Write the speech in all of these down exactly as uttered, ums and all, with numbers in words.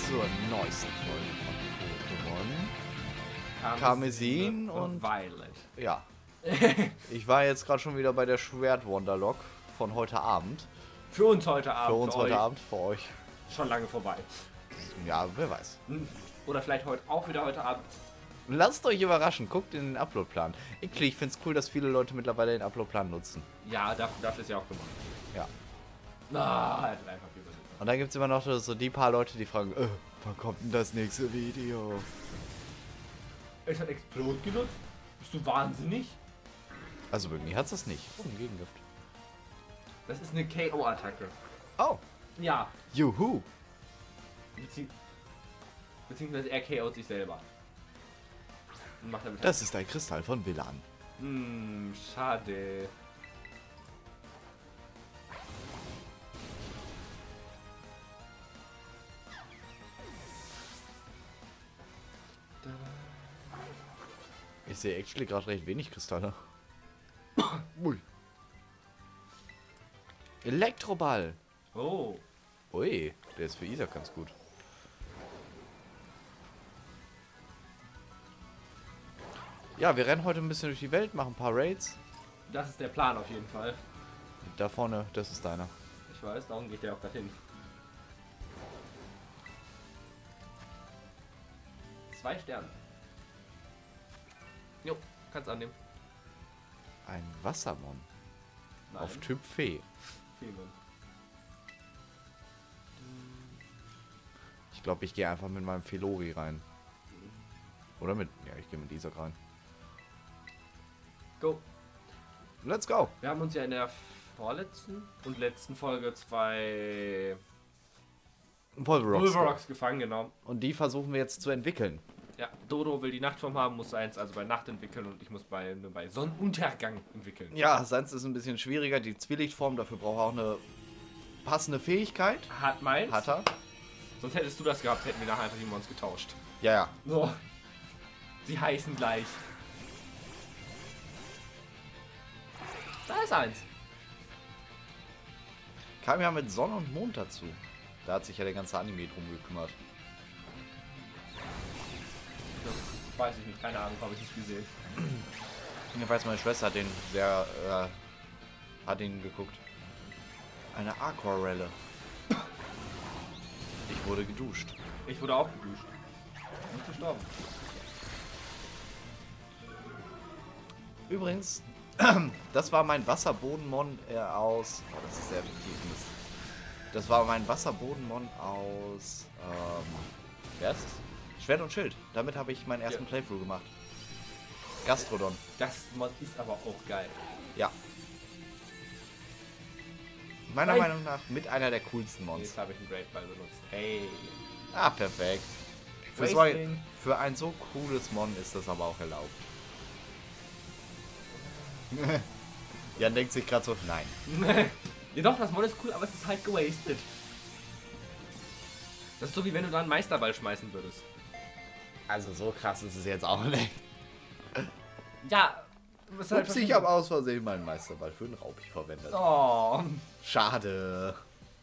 zur neuesten Folge von Pokémon Karmesin und Violet. Ja. Ich war jetzt gerade schon wieder bei der Schwert-Wonderlock von heute Abend. Für uns heute Abend. Für uns für heute euch Abend, für euch. schon lange vorbei. Ja, wer weiß. Oder vielleicht heute auch wieder heute Abend. Lasst euch überraschen, guckt in den Uploadplan. Ich, ich finde es cool, dass viele Leute mittlerweile den Uploadplan nutzen. Ja, dafür, dafür ist ja auch gemacht. Ja. Na, halt einfach über. Und dann gibt es immer noch so die paar Leute, die fragen, äh, wann kommt denn das nächste Video? Es hat Explode genutzt? Bist du wahnsinnig? Also irgendwie hat es das nicht. Oh, ein Gegengift. Das ist eine K O-Attacke. Oh, Ja. juhu. Bezieh beziehungsweise er K O't sich selber. Und macht damit Das ist ein Kristall von Villan. Hm, schade. Ich sehe actually gerade recht wenig Kristalle. Ui. Elektroball. Oh. Ui, der ist für Isa ganz gut. Ja, wir rennen heute ein bisschen durch die Welt, machen ein paar Raids. Das ist der Plan auf jeden Fall. Da vorne, das ist deiner. Ich weiß, darum geht der auch dahin. Zwei Sterne. Jo, kannst annehmen. Ein Wassermon. Nein. Auf Typ Fee. Fehlen. Ich glaube, ich gehe einfach mit meinem Felori rein. Oder mit... Ja, ich gehe mit Isaac rein. Go. Let's go. Wir haben uns ja in der vorletzten und letzten Folge zwei Pulverocks. Pulverocks gefangen genommen. Und die versuchen wir jetzt zu entwickeln. Ja, Dodo will die Nachtform haben, muss eins also bei Nacht entwickeln und ich muss bei, bei Sonnenuntergang entwickeln. Ja, seins ist ein bisschen schwieriger. Die Zwielichtform, dafür braucht er auch eine passende Fähigkeit. Hat meins. Hat er. Sonst hättest du das gehabt, hätten wir nachher einfach die Mons getauscht. Ja, ja. So. Sie heißen gleich. Da ist eins. Kam ja mit Sonne und Mond dazu. Da hat sich ja der ganze Anime drum gekümmert. Das weiß ich nicht, keine Ahnung, habe ich nicht gesehen. Ich weiß, meine Schwester hat den sehr, äh, hat ihn geguckt. Eine Aquarelle. Ich wurde geduscht. Ich wurde auch geduscht. Und gestorben. Übrigens, das war mein Wasserbodenmon äh, aus... Oh, das ist sehr tief Mist. Das war mein Wasserbodenmon aus... Ähm, wer ist es? Schwert und Schild. Damit habe ich meinen ersten Ja. Playthrough gemacht. Gastrodon. Das Mod ist aber auch geil. Ja. Meiner Nein. Meinung nach mit einer der coolsten Mons. Jetzt habe ich einen Great Ball benutzt. Hey. Ah, perfekt. Für, so ein, für ein so cooles Mon ist das aber auch erlaubt. Jan denkt sich gerade so, nein. Ja doch, das Mod ist cool, aber es ist halt gewastet. Das ist so wie wenn du da einen Meisterball schmeißen würdest. Also so krass ist es jetzt auch nicht. Ja. Du bist halt Ups, ich habe aus Versehen meinen Meisterball für einen Raubich verwendet. Oh. Schade.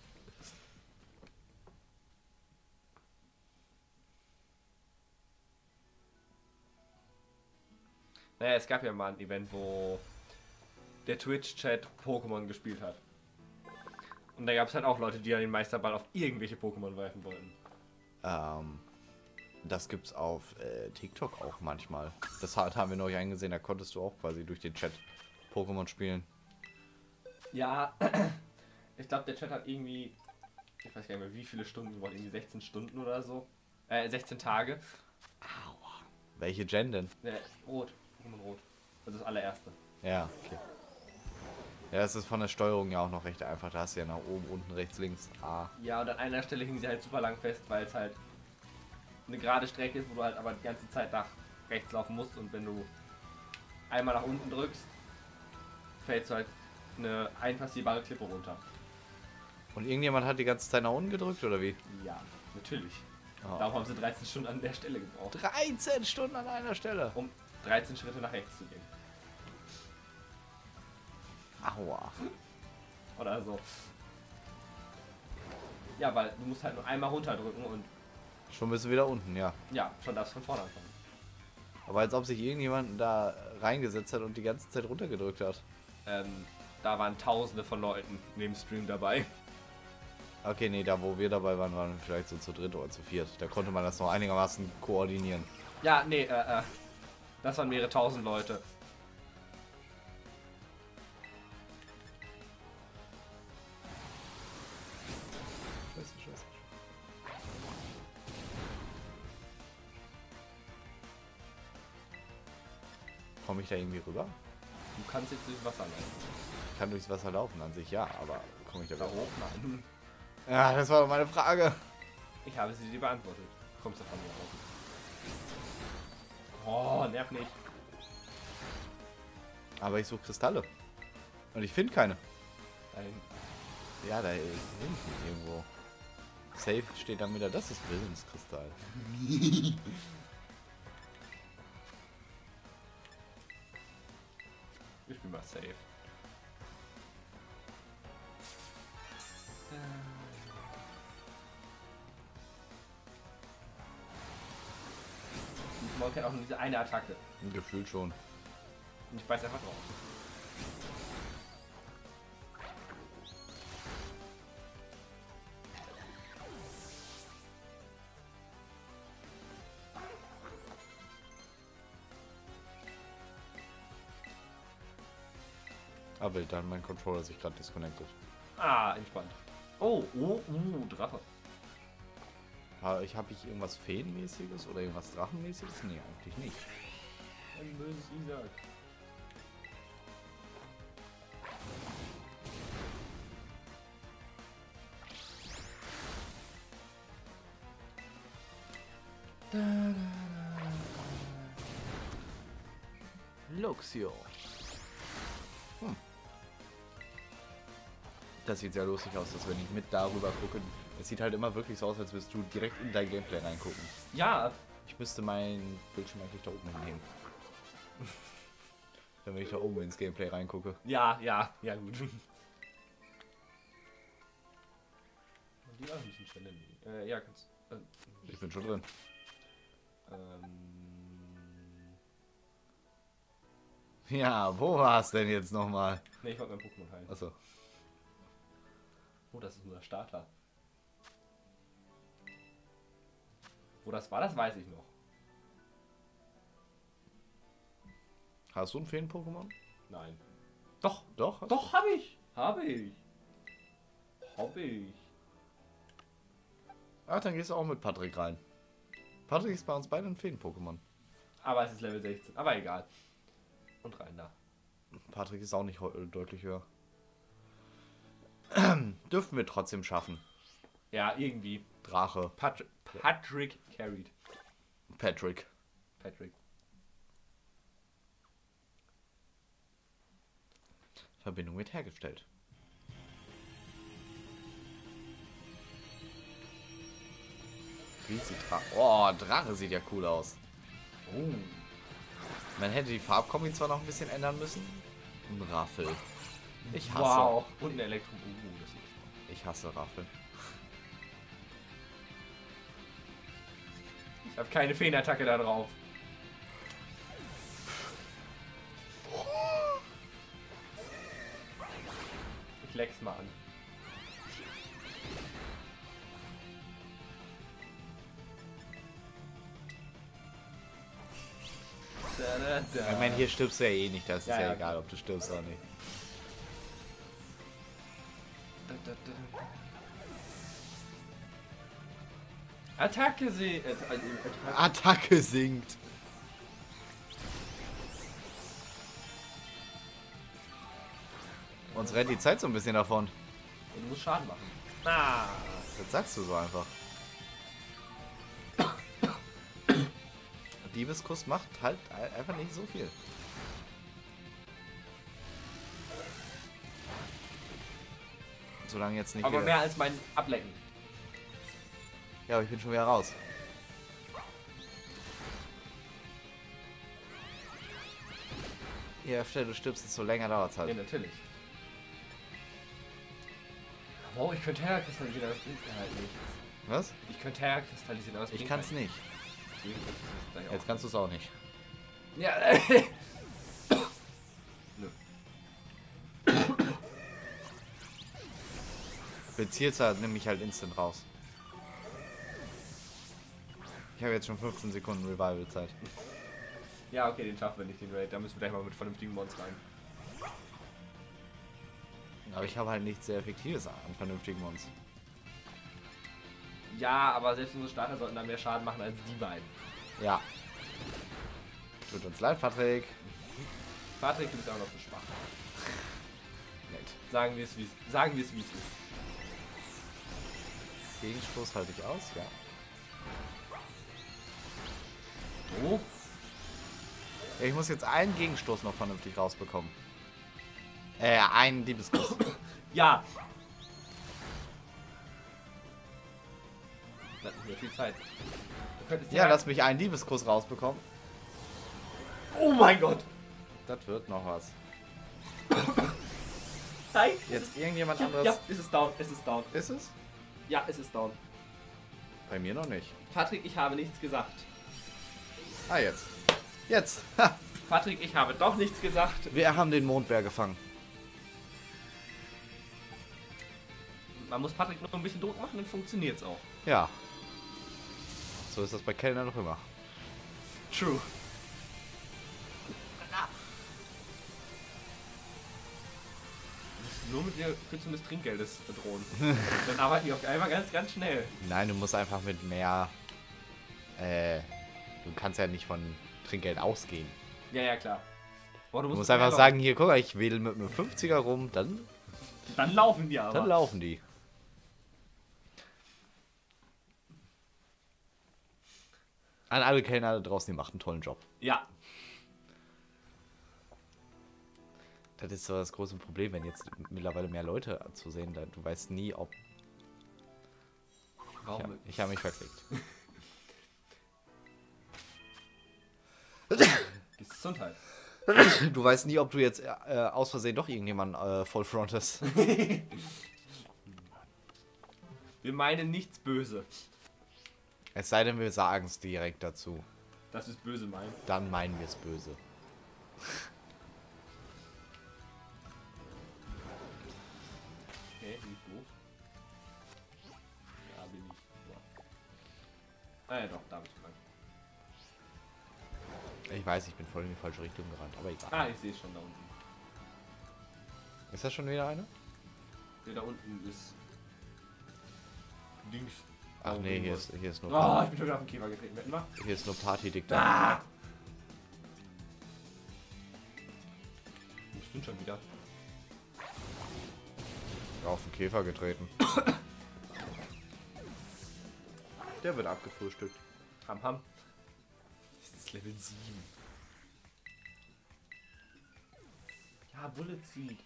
Naja, es gab ja mal ein Event, wo der Twitch-Chat Pokémon gespielt hat. Und da gab es halt auch Leute, die dann den Meisterball auf irgendwelche Pokémon werfen wollten. Ähm, das gibt's auf äh, TikTok auch manchmal. Das hat, haben wir neulich eingesehen, da konntest du auch quasi durch den Chat Pokémon spielen. Ja, ich glaube, der Chat hat irgendwie, ich weiß gar nicht mehr, wie viele Stunden gewollt, irgendwie sechzehn Stunden oder so. Äh, sechzehn Tage. Aua. Welche Gen denn? Äh, rot, Pokémon Rot. Also das allererste. Ja, okay. Ja, es ist von der Steuerung ja auch noch recht einfach. Da hast du ja nach oben, unten, rechts, links, A. Ja, und an einer Stelle hing sie halt super lang fest, weil es halt eine gerade Strecke ist, wo du halt aber die ganze Zeit nach rechts laufen musst und wenn du einmal nach unten drückst, fällst du halt eine einpassierbare Klippe runter. Und irgendjemand hat die ganze Zeit nach unten gedrückt, oder wie? Ja, natürlich. Oh. Darum haben sie dreizehn Stunden an der Stelle gebraucht, dreizehn Stunden an einer Stelle. um dreizehn Schritte nach rechts zu gehen. Aua. Oder so. Ja, weil du musst halt nur einmal runterdrücken und Schon bist du wieder unten, ja. Ja, schon darfst von vorne anfangen. Aber als ob sich irgendjemand da reingesetzt hat und die ganze Zeit runtergedrückt hat. Ähm, da waren tausende von Leuten neben Stream dabei. Okay, nee, da wo wir dabei waren, waren wir vielleicht so zu dritt oder zu viert. Da konnte man das noch einigermaßen koordinieren. Ja, nee, äh, äh. Das waren mehrere tausend Leute. Scheiße, scheiße. Komme ich da irgendwie rüber? Du kannst jetzt durchs Wasser laufen. Ich kann durchs Wasser laufen an sich, ja, aber komme ich da Da rüber? hoch? Nein. Ja, das war doch meine Frage. Ich habe sie dir beantwortet. Du kommst davon nicht raus. Oh, nerv nicht. Aber ich suche Kristalle. Und ich finde keine. Nein. Ja, da hinten irgendwo. Safe steht dann wieder, das ist Willenskristall. Ich bin mal safe. Man kennt auch nur diese eine Attacke. Gefühlt schon. Und ich beiß einfach drauf. Aber dann mein Controller sich gerade disconnected. Ah, entspannt. Oh, oh, uh, Drache. Ha, ich habe ich irgendwas Feenmäßiges oder irgendwas Drachenmäßiges? Nee, eigentlich nicht. Ein böses Isaac. Luxio. Hm. Das sieht sehr lustig aus, dass wenn ich mit darüber gucke. Es sieht halt immer wirklich so aus, als würdest du direkt in dein Gameplay reingucken. Ja. Ich müsste meinen Bildschirm eigentlich da oben hinhängen. Damit ich da oben ins Gameplay reingucke. Ja, ja, ja gut. Die war ein bisschen challenging. Äh, ja, kannst. Äh, Ich bin schon drin. ähm. Ja, wo war es denn jetzt nochmal? Ne, ich wollte mein Pokémon heilen. Achso. Oh, das ist nur der Starter. Wo das war, das weiß ich noch. Hast du ein Feen-Pokémon? Nein. Doch, Doch? hast doch, habe ich. Habe ich. Habe ich. du? Ach, dann gehst du auch mit Patrick rein. Patrick ist bei uns beiden ein Feen-Pokémon. Aber es ist Level sechzehn. Aber egal. Und rein da. Patrick ist auch nicht deutlich höher. Dürfen wir trotzdem schaffen. Ja, irgendwie. Drache. Patrick, Patrick carried. Patrick. Patrick. Verbindung wird hergestellt. Riesig Drache. Oh, Drache sieht ja cool aus. Oh. Man hätte die Farbkombi zwar noch ein bisschen ändern müssen. Ein Raffel. Ich hasse. Wow. Und ein Elektro. Uh, das ist Ich hasse Raffel. Ich habe keine Feenattacke da drauf. Ich leck's mal an. Da, da, da. Ich meine, hier stirbst du ja eh nicht. Das ist Ja, ja, ja, egal, klar. ob du stirbst oder nicht. Da, da, da. Attacke sie. Äh, äh, Attacke. Attacke sinkt. Uns rennt die Zeit so ein bisschen davon. Du musst Schaden machen. Ah. Das sagst du so einfach. Diebeskuss macht halt einfach nicht so viel. Solange jetzt nicht. Aber wieder- mehr als mein Ablecken. Ja, aber ich bin schon wieder raus. Je öfter du stirbst, desto länger dauert es Ja, halt. natürlich. Wow, ich könnte Terrakristall wieder, das bringt mir halt nichts. Was? Ich könnte herkristallisieren, aber es Ich bringt kann's halt nicht. Deswegen kannst du das gleich auch. Jetzt kannst du es auch nicht. Ja, äh. Nö. Bezirzer nehme ich halt instant raus. Ich habe jetzt schon fünfzehn Sekunden Revival-Zeit. Ja, okay, den schaffen wir nicht, den Raid. Da müssen wir gleich mal mit vernünftigen Mons rein. Aber ich habe halt nichts sehr Effektives an vernünftigen Mons. Ja, aber selbst unsere Starter sollten da mehr Schaden machen als die beiden. Ja. Tut uns leid, Patrick. Patrick, du bist auch noch zu schwach. Nett. Sagen wir es, wie es sagen wir es, wie es ist. Gegenstoß halte ich aus, ja. Oh. Ja, ich muss jetzt einen Gegenstoß noch vernünftig rausbekommen. Äh, einen Diebeskuss. Ja. Das hat nicht mehr viel Zeit. Du könntest Ja, ja- lass mich einen Liebeskuss rausbekommen. Oh mein Gott. Das wird noch was. Nein. Jetzt irgendjemand Ja, anderes. ja, es ist down, es ist down. Ist es? Ja, es ist down. Bei mir noch nicht. Patrick, ich habe nichts gesagt. Ah, jetzt. Jetzt. Ha. Patrick, ich habe doch nichts gesagt. Wir haben den Mondbär gefangen. Man muss Patrick noch ein bisschen Druck machen, dann funktioniert es auch. Ja. So ist das bei Kellner noch immer. True. Nur mit der Kürzung des Trinkgeldes bedrohen. Dann arbeiten die auf einmal ganz, ganz schnell. Nein, du musst einfach mit mehr... Äh, du kannst ja nicht von Trinkgeld ausgehen. Ja, ja, klar. Boah, Du musst mehr einfach laufen. sagen, hier, guck mal, ich wähle mit einem fünfziger rum, dann, Dann laufen die aber. dann laufen die. An alle Kellner da draußen, die macht einen tollen Job. Ja. Das ist so das große Problem, wenn jetzt mittlerweile mehr Leute zu sehen, da, du weißt nie, ob... Ich Warum? habe ich hab mich verklickt. Gesundheit. Du weißt nie, ob du jetzt äh, aus Versehen doch irgendjemanden äh, voll frontest. Wir meinen nichts böse. Es sei denn, wir sagen es direkt dazu. Das ist böse meinen. Dann meinen wir es böse. Okay, nicht doof. Da bin ich. Ja. Ah ja, doch, da bin ich dran. Ich weiß, ich bin voll in die falsche Richtung gerannt, aber egal. Ah, ich sehe es schon da unten. Ist das schon wieder eine? Der da unten ist. Links. Ach Oh, nee, hier irgendwas. ist, hier ist nur Oh, ich bin schon wieder auf den Käfer getreten. Wetten wir? hier ist nur Party-Diktator. Ah! Ich bin schon wieder. Auf den Käfer getreten. Der wird abgefrühstückt. Ham Ham. Das ist Level sieben. Ja, Bullet Seed.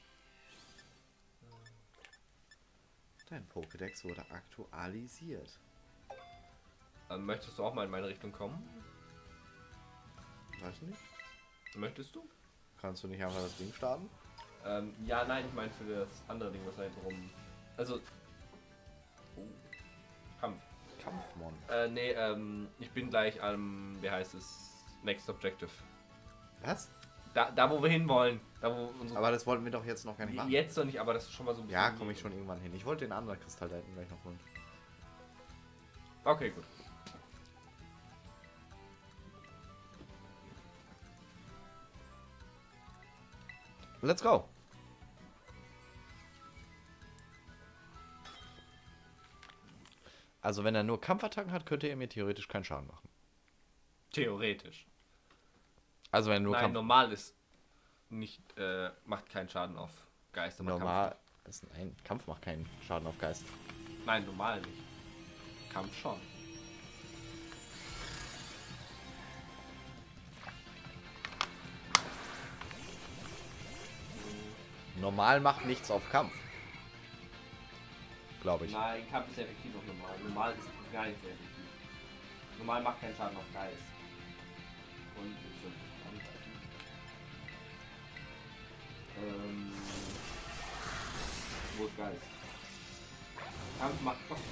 Dein Pokédex wurde aktualisiert. Ähm, möchtest du auch mal in meine Richtung kommen? Weiß nicht. Möchtest du? Kannst du nicht einfach das Ding starten? Ähm, ja, nein, ich meine für das andere Ding, was da hinten rum. Also. Oh. Kampf. Kampfmon. Äh, nee, ähm, ich bin gleich am, wie heißt es? Next Objective. Was? Da, da wo wir hinwollen. Da wo unsere. Aber das wollten wir doch jetzt noch gar nicht machen. Jetzt noch nicht, aber das ist schon mal so ein Ja, bisschen- komme ich schon irgendwann hin. Ich wollte den anderen Kristall da hinten gleich noch holen. Okay, gut. Let's go. Also wenn er nur Kampfattacken hat, könnte er mir theoretisch keinen Schaden machen. Theoretisch. Also wenn er nur Nein, Kampf normal ist nicht, äh, macht keinen Schaden auf Geist. aber normal ist ein Kampf macht keinen Schaden auf Geist. Kampf, nein, normal nicht. Kampf schon. Normal macht nichts auf Kampf. Glaube ich. Nein, Kampf ist effektiv auf normal. Normal ist gar nicht sehr effektiv. Normal macht keinen Schaden auf Geist. Und ich soll angreifen. Ähm. Wo ist Geist? Kampf macht doch.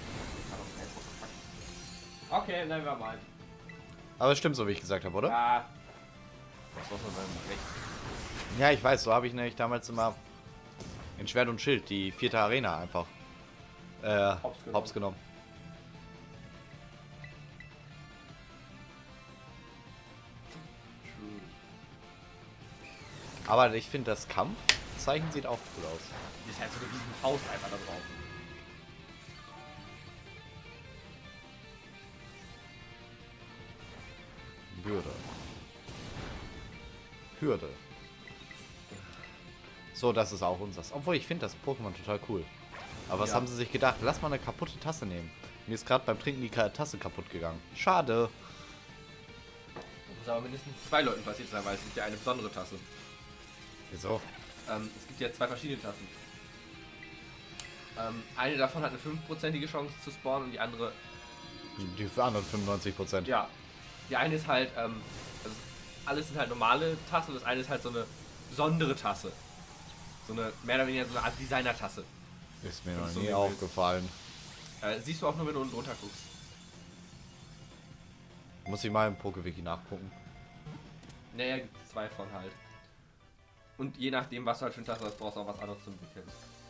Okay, never mind. Aber es stimmt so, wie ich gesagt habe, oder? Ja. Was muss man sagen? Recht. Ja, ich weiß, so habe ich nämlich damals immer in Schwert und Schild die vierte Arena einfach äh, Hops genommen. hops genommen. Aber ich finde, das Kampfzeichen sieht auch cool aus. Die ist halt so eine riesen Faust einfach da drauf. Hürde. Hürde. So, das ist auch unseres. Obwohl, ich finde das Pokémon total cool. Aber was Ja. haben sie sich gedacht? Lass mal eine kaputte Tasse nehmen. Mir ist gerade beim Trinken die Ka- Tasse kaputt gegangen. Schade. Das muss aber mindestens zwei Leuten passiert sein, weil es gibt ja eine besondere Tasse. Wieso? Ähm, es gibt ja zwei verschiedene Tassen. Ähm, eine davon hat eine fünfprozentige Chance zu spawnen und die andere... Die für anderen fünfundneunzig Prozent. Ja. Die eine ist halt... Ähm, also alles sind halt normale Tassen und das eine ist halt so eine besondere Tasse. So eine, mehr oder weniger so eine Art Designer-Tasse. Ist mir Wenn noch du so nie willst. aufgefallen. Äh, siehst du auch nur, wenn du unten drunter guckst. Muss ich mal im PokeWiki nachgucken. Naja, gibt es zwei von halt. Und je nachdem, was du halt für eine Tasse hast, brauchst du auch was anderes zum Entwickeln.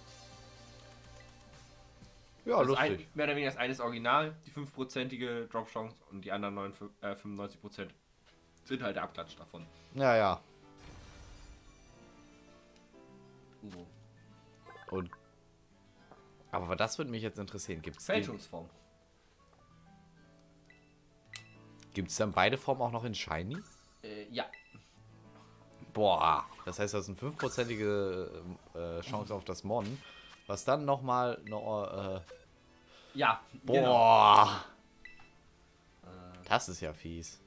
Ja, Das lustig. ein, mehr oder weniger das eine ist original, die fünfprozentige Drop-Chance und die anderen neun, äh, fünfundneunzig Prozent sind halt der Abklatsch davon. Ja, ja. So. Und. Aber das würde mich jetzt interessieren. Gibt es Fälschungsform. Gibt's dann beide Formen auch noch in Shiny? Äh, ja. Boah. Das heißt, das ist eine fünfprozentige äh, Chance auf das Mon. Was dann nochmal. Noch, äh, Ja, boah. genau. Äh, Das ist ja fies.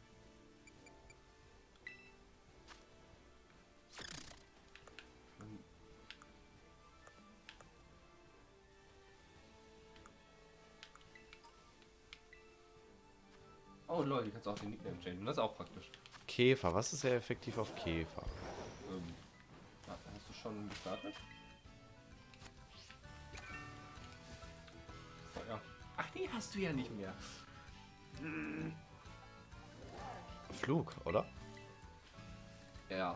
oh lol, die kannst du auch den Nickname changen. Das ist auch praktisch. Käfer. Was ist sehr effektiv auf Käfer? Ähm, hast du schon gestartet? Feuer. Ach nee, hast du ja nicht mehr. Flug, oder? Ja.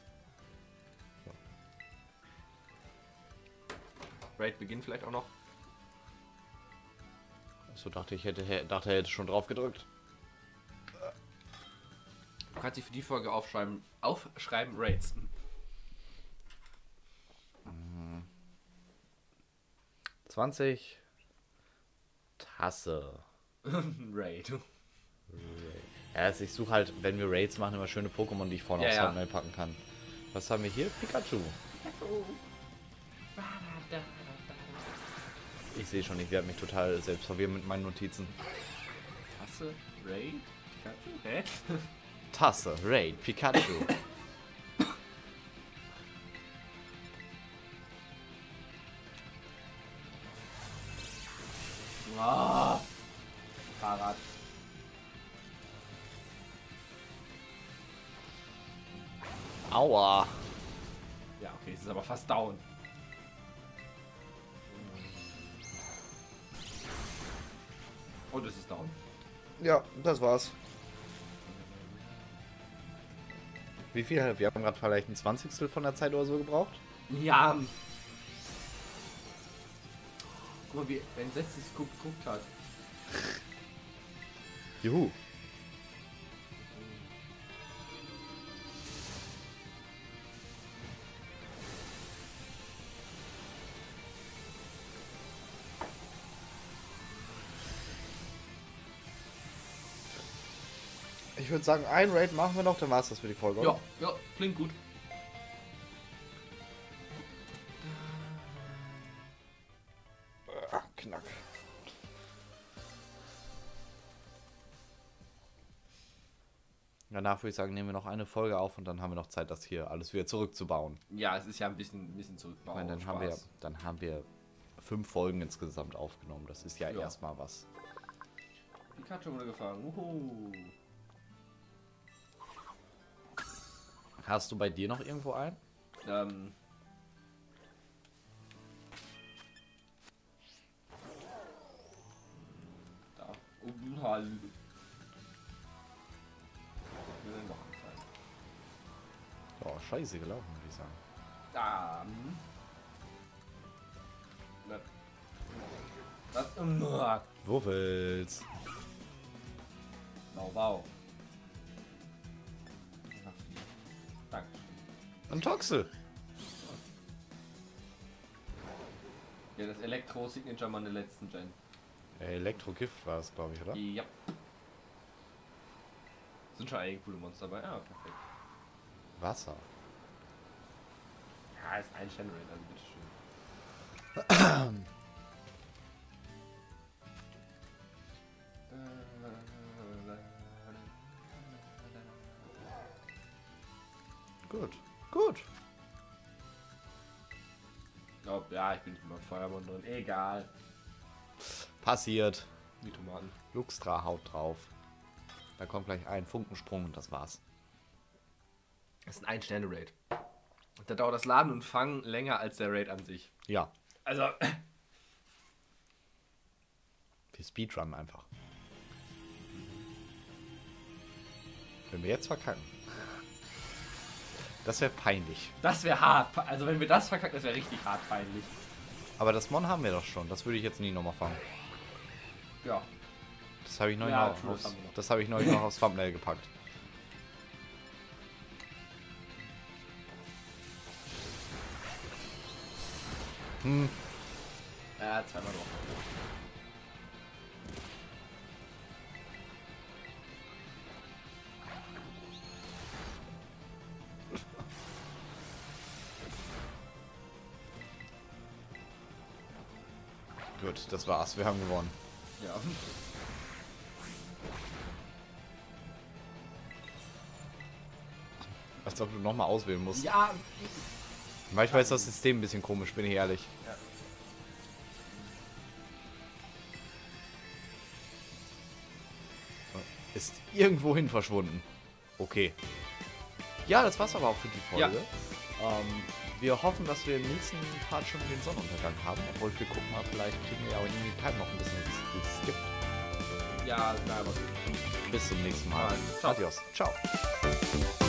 Raid beginnt vielleicht auch noch. So dachte ich, hätte, dachte, er hätte schon drauf gedrückt. Du kannst dich für die Folge aufschreiben. Aufschreiben Raids. zwanzig. Tasse. Raid. Ja, also ich suche halt, wenn wir Raids machen, immer schöne Pokémon, die ich vorne Ja, aufs ja. Thumbnail packen kann. Was haben wir hier? Pikachu. Ich sehe schon, ich werde mich total selbst verwirren mit meinen Notizen. Tasse, Raid, Pikachu, hä? Tasse, Raid, Pikachu. Ah, Fahrrad. Aua. Ja, okay, es ist aber fast down. Und es ist down. Ja, das war's. Wie viel? Wir haben gerade vielleicht ein Zwanzigstel von der Zeit oder so gebraucht. Ja. Guck mal, wie entsetzt es geguckt hat. Juhu. Ich würde sagen, ein Raid machen wir noch, dann war's das für die Folge, oder? Ja, ja, klingt gut. Ah, knack. Danach würde ich sagen, nehmen wir noch eine Folge auf und dann haben wir noch Zeit, das hier alles wieder zurückzubauen. Ja, es ist ja ein bisschen, ein bisschen zurückbauen. Ich meine, dann, haben wir, dann haben wir fünf Folgen insgesamt aufgenommen. Das ist ja, Ja. erstmal was. Pikachu wurde gefangen. Uhu. Hast du bei dir noch irgendwo einen? Ähm. Oh, scheiße gelaufen, würde ich sagen. Ah, das, das, Wuffels. wow, wow. Danke. Ein Toxel. Ja, das Elektro-Signature Mann der letzten Gen. Elektro-Gift war es, glaube ich, oder? Ja. Sind schon einige coole Monster dabei. Ja, perfekt. Wasser. Ja, ist ein Generate, also bitteschön. Gut, gut. Oh, ja, ich bin nicht mal Feuermann drin. Egal. Passiert. Die Tomaten. Luxtra haut drauf. Da kommt gleich ein Funkensprung und das war's. Das ist ein Ein-Sterne-Raid. Da dauert das Laden und Fangen länger als der Raid an sich. Ja. Also. Wir speedrunnen einfach. Wenn wir jetzt verkacken. Das wäre peinlich. Das wäre hart. Also wenn wir das verkacken, das wäre richtig hart peinlich. Aber das Mon haben wir doch schon. Das würde ich jetzt nie nochmal fangen. Ja. Das habe ich neulich Ja, noch, true, aufs, das haben wir noch. das habe ich neulich noch aufs Thumbnail gepackt. Hm. Ja, zweimal drauf. Gut, das war's. Wir haben gewonnen. Ja. Als ob du nochmal auswählen musst. Ja. Manchmal ist das System ein bisschen komisch, bin ich ehrlich. Ja. Ist irgendwohin verschwunden. Okay. Ja, das war's aber auch für die Folge. Ähm, wir hoffen, dass wir im nächsten Part schon den Sonnenuntergang haben. Obwohl wir gucken mal, vielleicht kriegen wir ja auch irgendwie Time noch ein bisschen geskippt. Ja, na, aber Bis zum nächsten Mal. Ciao. Adios. Ciao.